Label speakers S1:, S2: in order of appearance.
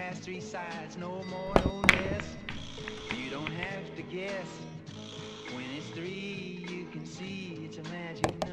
S1: has three sides, no more, no less. You don't have to guess. When it's three, you can see it's a magic